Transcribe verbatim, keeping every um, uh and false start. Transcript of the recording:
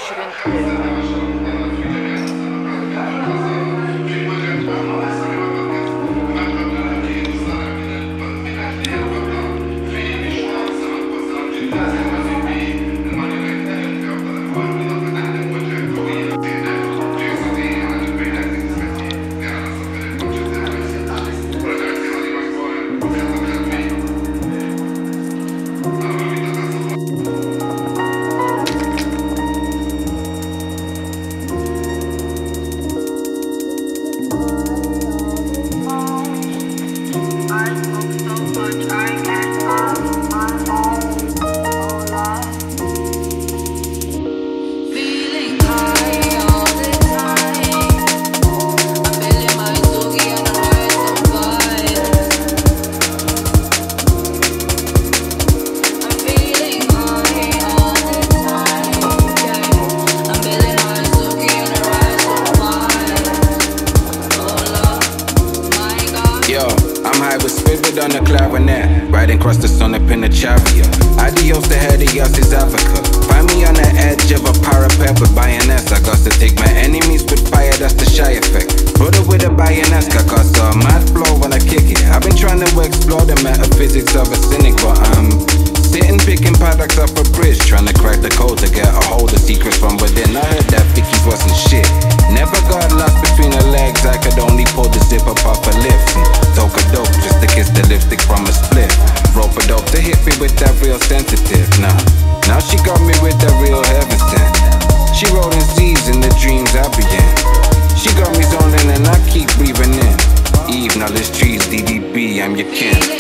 shouldn't. On the clarinet, riding across the sun up in a chariot. Adios to Helios is Africa. Find me on the edge of a parapet with bayonets. I got to take my enemies with fire, that's the shy effect. Brother with a bayonet, I got a mad flow when I kick it. I've been trying to explore the metaphysics of a cynic, but I'm sitting picking products off a bridge, trying to crack the code to get a hold of secrets from within. I heard that Vicky's wasn't shit. Never got lost between her legs, I could only pull the zip up off her lips and toke a dope just to kiss the lipstick from a split. Rope a dope to hit me with that real sensitive. Now, now she got me with that real heaven sent. She rolling Z's in the dreams I be in. She got me zoning and I keep breathing in. Eve, knowledge trees, D D B, I'm your kin.